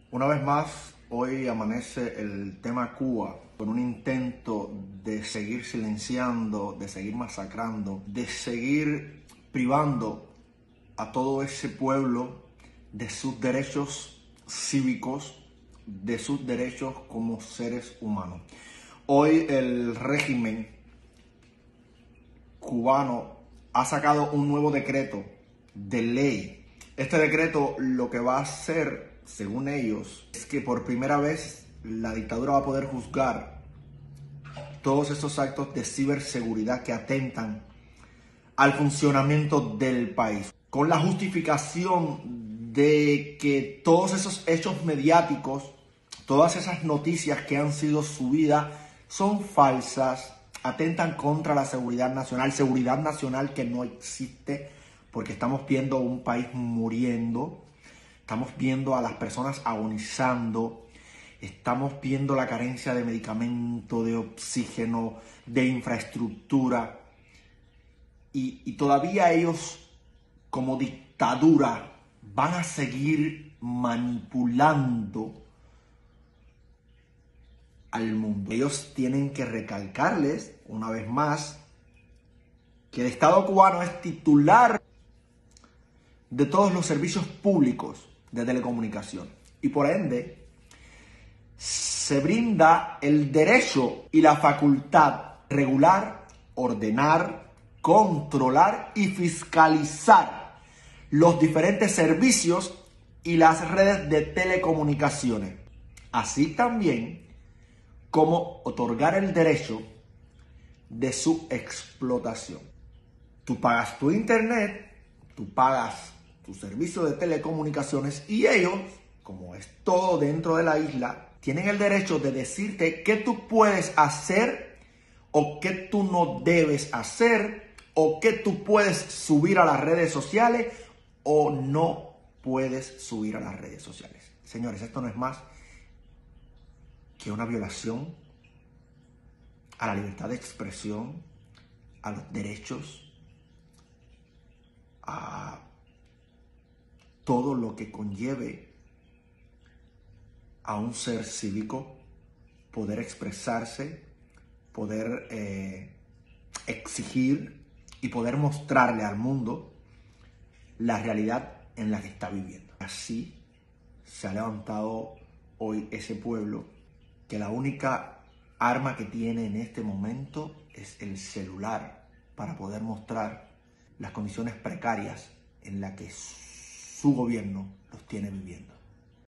Una vez más, hoy amanece el tema Cuba con un intento de seguir silenciando, de seguir masacrando, de seguir privando a todo ese pueblo de sus derechos cívicos, de sus derechos como seres humanos. Hoy el régimen cubano ha sacado un nuevo decreto de ley. Este decreto lo que va a hacer, según ellos, es que por primera vez la dictadura va a poder juzgar todos esos actos de ciberseguridad que atentan al funcionamiento del país, con la justificación de que todos esos hechos mediáticos, todas esas noticias que han sido subidas son falsas, atentan contra la seguridad nacional que no existe, porque estamos viendo un país muriendo, estamos viendo a las personas agonizando, estamos viendo la carencia de medicamento, de oxígeno, de infraestructura, y todavía ellos, como dictadura, van a seguir manipulando al mundo. Ellos tienen que recalcarles, una vez más, que el Estado cubano es titular de todos los servicios públicos de telecomunicación y por ende se brinda el derecho y la facultad de regular, ordenar, controlar y fiscalizar los diferentes servicios y las redes de telecomunicaciones, así también como otorgar el derecho de su explotación. Tú pagas tu internet, tú pagas tu servicio de telecomunicaciones y ellos, como es todo dentro de la isla, tienen el derecho de decirte qué tú puedes hacer o qué tú no debes hacer o qué tú puedes subir a las redes sociales o no puedes subir a las redes sociales. Señores, esto no es más que una violación a la libertad de expresión, a los derechos, a todo lo que conlleve a un ser cívico poder expresarse, poder exigir y poder mostrarle al mundo la realidad en la que está viviendo. Así se ha levantado hoy ese pueblo que la única arma que tiene en este momento es el celular para poder mostrar las condiciones precarias en las que su gobierno los tiene viviendo.